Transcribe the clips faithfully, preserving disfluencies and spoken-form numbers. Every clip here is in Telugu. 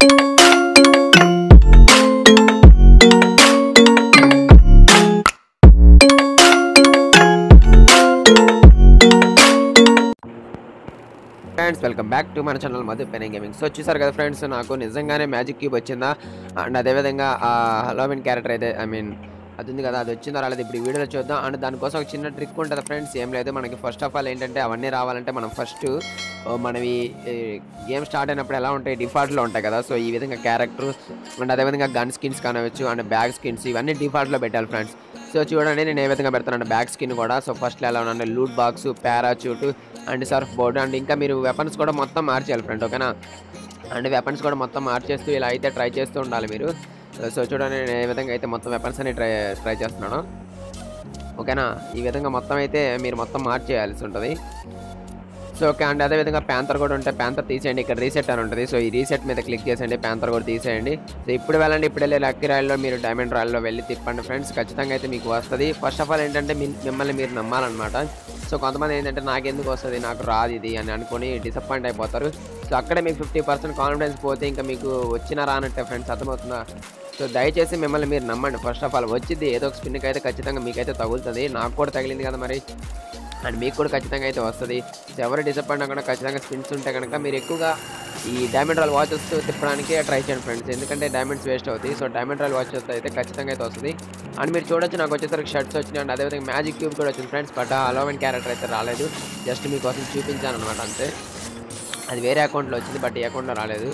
ఫ్రెండ్స్ వెల్కమ్ బ్యాక్ టు మన channel Madhu Pen Gaming. So చూసారు కదా ఫ్రెండ్స్, నాకు నిజంగానే మ్యాజిక్ క్యూబ్ వచ్చిందా అండ్ అదేవిధంగా ఆ హలోవిన్ క్యారెక్టర్ అయితే ఐ మీన్ అది ఉంది కదా, అది వచ్చిందో రాలేదు ఇప్పుడు ఈ వీడియోలో చూద్దాం. అండ్ దానికోసం ఒక చిన్న ట్రిక్ ఉంటుంది ఫ్రెండ్స్. ఏం లేదు, మనకి ఫస్ట్ ఆఫ్ ఆల్ ఏంటంటే అవన్నీ రావాలంటే మనం ఫస్ట్ మనవి గేమ్ స్టార్ట్ అయినప్పుడు ఎలా ఉంటాయి, డిఫాల్ట్లో ఉంటాయి కదా. సో ఈ విధంగా క్యారెక్టర్ అండ్ అదేవిధంగా గన్ స్కిన్స్ కానవచ్చు అండ్ బ్యాగ్ స్కిన్స్ ఇవన్నీ డిఫాల్ట్లో పెట్టాలి ఫ్రెండ్స్. సో చూడండి నేను ఏ విధంగా పెడతాను బ్యాగ్ స్కిన్ కూడా. సో ఫస్ట్లో ఎలా ఉన్నాను, loot box, parachute and surf board and ఇంకా మీరు వెపన్స్ కూడా మొత్తం మార్చేయాలి ఫ్రెండ్, ఓకేనా. అండ్ వెపన్స్ కూడా మొత్తం మార్చేస్తూ ఇలా అయితే ట్రై చేస్తూ ఉండాలి మీరు. సో చూడండి నేను ఏ విధంగా అయితే మొత్తం వెపన్స్ అని ట్రై ట్రై చేస్తున్నాను, ఓకేనా. ఈ విధంగా మొత్తం అయితే మీరు మొత్తం మార్చేయాల్సి ఉంటుంది. So okay. అండ్ అదేవిధంగా ప్యాంతర్ కూడా ఉంటే ప్యాంతర్ తీసేయండి, ఇక్కడ రీసెట్ అని ఉంటుంది. సో ఈ రీసెట్ మీద క్లిక్ చేసేయండి, ప్యాంతర్ కూడా తీసేయండి. సో ఇప్పుడు వెళ్ళండి, ఇప్పుడు వెళ్ళి లక్కీ రాయల్లో మీరు డైమండ్ రాయల్లో వెళ్ళి తిప్పండి ఫ్రెండ్స్, ఖచ్చితంగా అయితే మీకు వస్తుంది. ఫస్ట్ ఆఫ్ ఆల్ ఏంటంటే మిమ్మల్ని మీరు నమ్మాలన్నమాట. సో కొంతమంది ఏంటంటే నాకెందుకు వస్తుంది, నాకు రాదు ఇది అని అనుకుని డిసప్పాయింట్ అయిపోతారు. సో అక్కడే మీకు ఫిఫ్టీ పర్సెంట్ కాన్ఫిడెన్స్ పోతే ఇంకా మీకు వచ్చినా రానట్టే ఫ్రెండ్స్, అర్థమవుతుందా. సో దయచేసి మిమ్మల్ని మీరు నమ్మండి. ఫస్ట్ ఆఫ్ ఆల్ వచ్చింది ఏదో ఒక స్పిన్కి అయితే ఖచ్చితంగా మీకైతే తగులుతుంది, నాకు కూడా తగిలింది కదా మరి, అండ్ మీకు కూడా ఖచ్చితంగా అయితే వస్తుంది. సో ఎవరు డిసప్పాయింట్ అవ్వకుండా ఖచ్చితంగా స్పిన్స్ ఉంటే కనుక మీరు ఎక్కువగా ఈ డైమండ్ రాయల్ వాచెస్ తిప్పడానికి ట్రై చేయండి ఫ్రెండ్స్, ఎందుకంటే డైమండ్స్ వేస్ట్ అవుతాయి. సో డైమండ్ రాయల్ వాచెస్ అయితే ఖచ్చితంగా అయితే వస్తుంది. అండ్ మీరు చూడొచ్చు నాకు వచ్చేసరికి షర్ట్స్ వచ్చినాయి అండ్ అదేవిధంగా మ్యాజిక్ క్యూబ్ కూడా వచ్చింది ఫ్రెండ్స్. బట్ హలోవిన్ క్యారెక్టర్ అయితే రాలేదు, జస్ట్ మీకోసం చూపించాను అనమాట అంతే. అది వేరే అకౌంట్లో వచ్చింది బట్ ఈ అకౌంట్లో రాలేదు.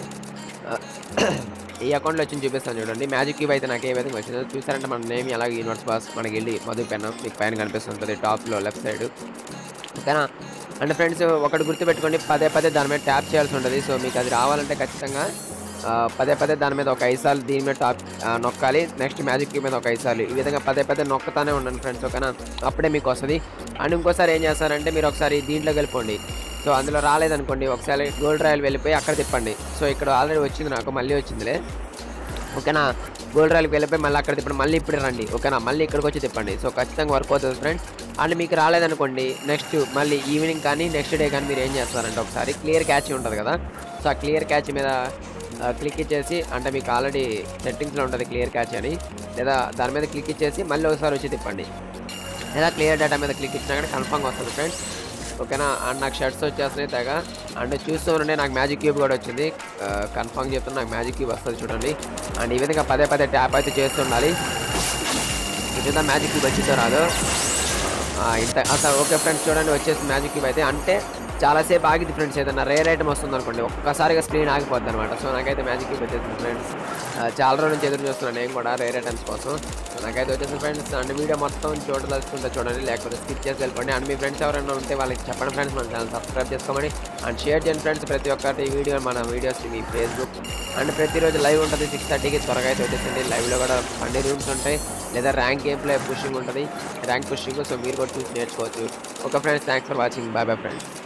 ఈ అకౌంట్లో వచ్చింది చూపిస్తాను చూడండి. మ్యాజిక్ క్యూబ్ అయితే నాకు ఏ విధంగా వచ్చిందో చూసారంటే మన నేమ్ అలాగే యూనివర్స్ బాస్ మనకి వెళ్ళి మధు పెన్ మీకు పైన కనిపిస్తుంటుంది టాప్లో లెఫ్ట్ సైడ్, ఓకేనా. అండ్ ఫ్రెండ్స్ ఒకటి గుర్తుపెట్టుకోండి, పదే పదే దాని మీద ట్యాప్ చేయాల్సి ఉంటుంది. సో మీకు అది రావాలంటే ఖచ్చితంగా పదే పదే దాని మీద ఒక ఐదు సార్లు దీని మీద టాప్ నొక్కాలి, నెక్స్ట్ మ్యాజిక్ క్యూబ్ మీద ఒక ఐదు సార్లు ఈ విధంగా పదే పదే నొక్కుతానే ఉండండి ఫ్రెండ్స్, ఓకేనా. అప్పుడే మీకు వస్తుంది. అండ్ ఇంకోసారి ఏం చేస్తారంటే మీరు ఒకసారి దీంట్లోకి వెళ్ళిపోండి. సో అందులో రాలేదనుకోండి ఒకసారి గోల్డ్ రాయల్ వెళ్ళిపోయి అక్కడ తిప్పండి. సో ఇక్కడ ఆల్రెడీ వచ్చింది నాకు, మళ్ళీ వచ్చిందిలే, ఓకేనా. గోల్డ్ రాయల్కి వెళ్ళిపోయి మళ్ళీ అక్కడ తిప్పండి, మళ్ళీ ఇప్పుడు రండి, ఓకేనా. మళ్ళీ ఇక్కడికి వచ్చి తిప్పండి. సో ఖచ్చితంగా వర్క్ అవుతుంది ఫ్రెండ్స్. అండ్ మీకు రాలేదనుకోండి నెక్స్ట్ మళ్ళీ ఈవినింగ్ కానీ నెక్స్ట్ డే కానీ మీరు ఏం చేస్తారంటే ఒకసారి క్లియర్ క్యాచ్ ఉంటుంది కదా. సో ఆ క్లియర్ క్యాచ్ మీద క్లిక్ ఇచ్చేసి, అంటే మీకు ఆల్రెడీ సెట్టింగ్స్లో ఉంటుంది క్లియర్ క్యాచ్ అని, లేదా దాని మీద క్లిక్ ఇచ్చేసి మళ్ళీ ఒకసారి వచ్చి తిప్పండి, లేదా క్లియర్ డేటా మీద క్లిక్ ఇచ్చినా కానీ కన్ఫర్మ్గా వస్తుంది ఫ్రెండ్స్, ఓకేనా. అండ్ నాకు షర్ట్స్ వచ్చేస్తున్నాయి తెగ. అండ్ చూస్తూ ఉండే నాకు మ్యాజిక్ క్యూబ్ కూడా వచ్చింది, కన్ఫర్మ్ చెప్తున్నా నాకు మ్యాజిక్ క్యూబ్ వస్తుంది చూడండి. అండ్ ఈ విధంగా పదే పదే ట్యాప్ అయితే చేస్తుండాలి, ఈ విధంగా మ్యాజిక్ క్యూబ్ వచ్చిందో రాదు ఇంత అసలు. ఓకే ఫ్రెండ్స్ చూడండి వచ్చేసి మ్యాజిక్ క్యూబ్ అయితే, అంటే చాలాసేపు ఆగిద్ది ఫ్రెండ్స్, ఏదైనా రేర్ ఐటమ్ వస్తుంది అనుకోండి ఒక్కసారిగా స్క్రీన్ ఆగిపోద్ది అనమాట. సో నాకైతే మ్యాజిక్ క్యూబ్ వచ్చేసింది ఫ్రెండ్స్, చాలా రోజుల నుంచి ఎదురు చూస్తున్నాను నేను కూడా రేర్ ఐటమ్స్ కోసం. సో నాకైతే వచ్చేసింది ఫ్రెండ్స్. అండ్ వీడియో మొత్తం చూడదలుచుకుంటే చూడండి, లేకపోతే స్కిప్ చేసి వెళ్ళిపోండి. అండ్ మీ ఫ్రెండ్స్ ఎవరైనా ఉంటే వాళ్ళకి చెప్పండి ఫ్రెండ్స్, మన ఛానల్ సబ్స్క్రైబ్ చేసుకోమని అండ్ షేర్ చేయండి ఫ్రెండ్స్. ప్రతి ఒక్కటి వీడియో మన వీడియోస్ మీ ఫేస్బుక్ అండ్ ప్రతిరోజు లైవ్ ఉంటుంది సిక్స్ థర్టీకి, త్వరగా అయితే వచ్చేసింది. లైవ్లో కూడా ఫన్నీ రూమ్స్ ఉంటాయి, లేదా ర్యాంక్ గేమ్ ప్లే పుషింగ్ ఉంటుంది, ర్యాంక్ పుషింగ్. సో మీరు కూడా చూసి నేర్చుకోవచ్చు. Okay friends, thanks for watching, bye bye friends.